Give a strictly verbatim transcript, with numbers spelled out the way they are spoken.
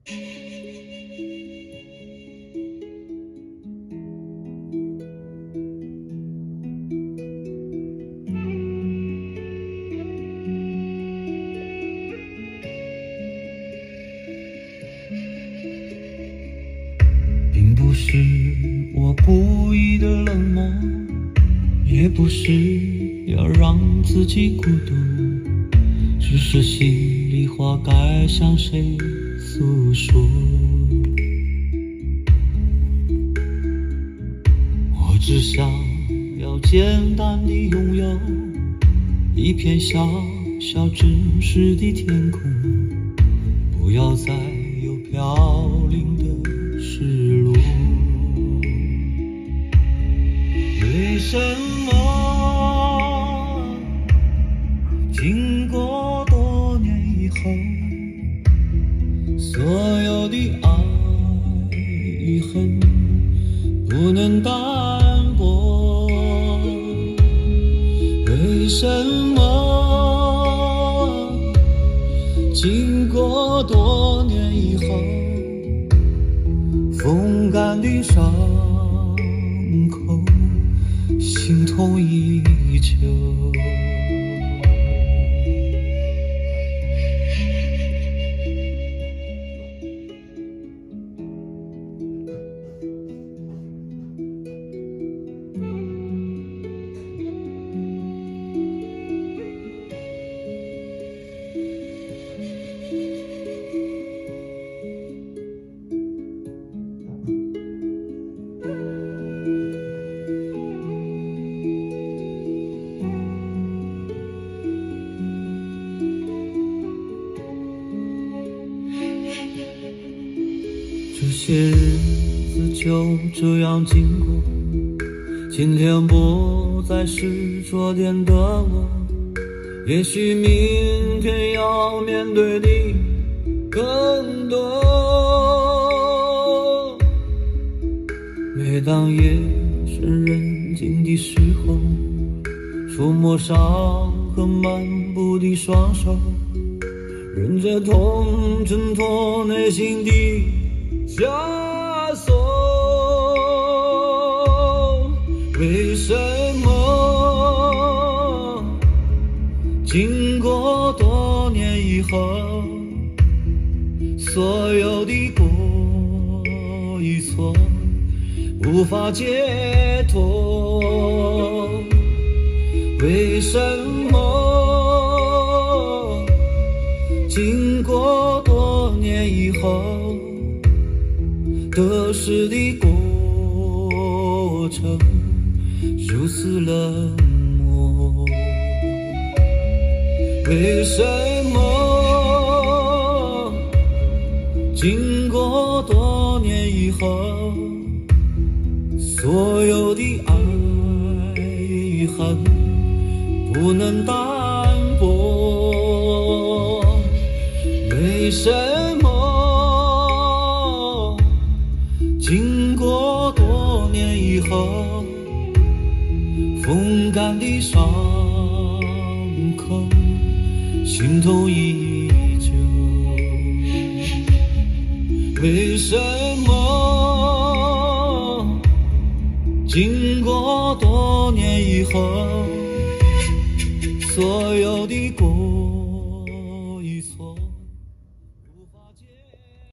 并不是我故意的冷漠，也不是要让自己孤独，只是心里话该向谁诉说。我只想要简单地拥有一片小小真实的天空，不要再有飘零的失落。为什么经过多年以后，所有的爱与恨不能淡薄？为什么经过多年以后，风干的伤口心痛依旧？这些日子就这样经过，今天不再是昨天的我，也许明天要面对的更多。每当夜深人静的时候，触摸伤痕漫步的双手，任着痛挣脱内心的枷锁。为什么经过多年以后，所有的过与错无法解脱？为什么经过多年以后，得失的过程如此冷漠？为什么经过多年以后，所有的爱与恨不能淡薄？为什么经过多年以后，风干的伤口心痛依旧？为什么经过多年以后，所有的过与错无法解